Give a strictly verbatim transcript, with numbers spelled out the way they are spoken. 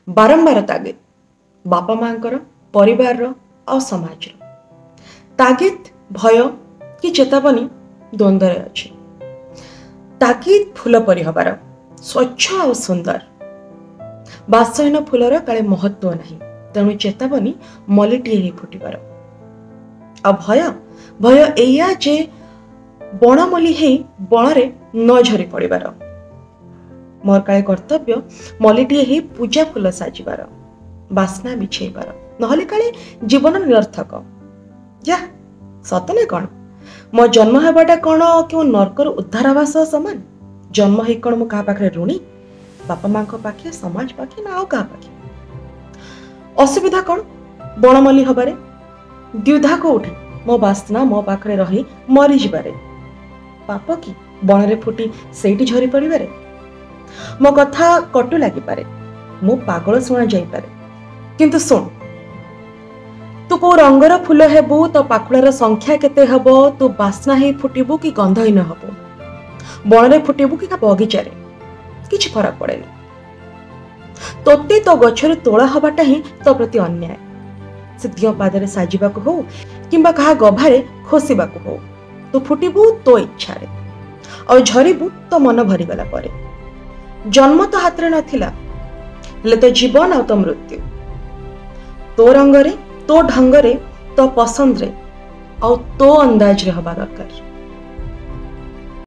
बारंबार तागिद बापा मांकर परिवार आ समाज तागिद भय कि चेतावनी द्वंद्व अच्छे। तागिद फूल परि हबार स्वच्छ आ सुंदर बासहीन फूलर काले महत्व नहीं तेणु चेतावनी मल्लीटे ही फुटबार आ भय भय एया जे बणमल्ली हे बणरे न झरी पड़बार मोर काले कर्तव्य मल्लीटे ही पूजा फूल साजिबार बास्ना बिछेबार नहले काले जीवन निरर्थक जा सतने कौन मो जन्म हेबाटा कौन क्यों नरकर उद्धार हवा सह समान जन्म ही कौन मु कहा पाखे ऋणी बापा माँ पाखे समाज पाखे ना क्या पाखे असुविधा कौन बणमल्ली हबारे द्विधा को उठे मो बास्ना मो पाखे रही मरी जिबारे पाप कि बणरे फुटी सेठी झरी पड़िबारे मो कथा कटु लगी पारे मु पागल शुणा जाई पारे किंतु सुन तू को रंगर फूल हेबू तो पाखुड़ार संख्या केते हबो तू बास्ना ही फुटिबू कि गंधहीन हबू बणरे फुटिबू कि बगीचारे किछि फरक पड़ेनी तोते तो गछर तोड़ा हबाटा ही तो प्रति अन्याय से दियो पादरे साजिबाकू हो किंबा कहा गभारे खोसिबाकू हो तू फुटिबू तो इच्छारे और झरिबू तो मन भरी गला परे जन्म तो हाथ रे नथिला हेले तो जीवन आ तो मृत्यु तो रंगरे तो ढंगरे तो पसंद रे और तो अंदाज रे हबा दरकार।